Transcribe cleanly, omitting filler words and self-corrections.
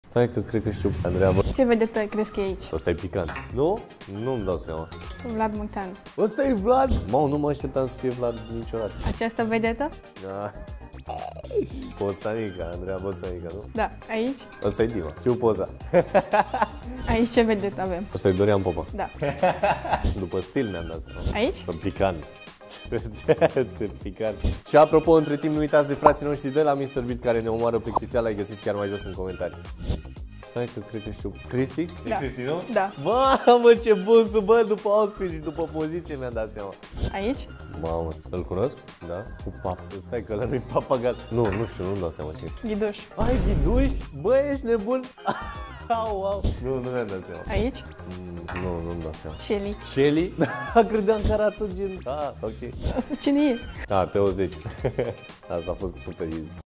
Stai că cred că știu Andreea, bă. Ce vedetă crezi că e aici? Ăsta e picant. Nu? Nu-mi dau seama. Vlad Munteanu. Ăsta e Vlad? Mă, nu mă așteptam să fie Vlad niciodată. Această vedetă? Da. Postanica, Andreea Postanica, nu? Da. Aici? Ăsta e Dima. Știu poza. Aici ce vedetă avem? Ăsta e Dorian Popa. Da. După stil mi-am dat seama. Aici? Picant. Ce picant. Și apropo, între timp nu uitați de frații noștri de la Mr. Beat care ne omoară plictiseala, îi găsiți chiar mai jos în comentarii. Stai că cred că știu. Cristi? Da. E Cristi, nu? Da. Mamă, ce bun sunt, bă, după outfit și după poziție mi-am dat seama. Aici? Mamă, îl cunosc? Da? Cu pap. Stai că ăla nu-i papagal. Nu știu, nu-mi dau seama ce. Ghiduș. Ai, Ghiduș? Bă, ești nebun? Au. Nu mi-am dat seama. Aici? Nu-mi dau seama. Shelly. Shelly? Da, credeam că arată gen. Ah, ok. Asta cine e? Ah, Teo 10. Asta a fost super easy.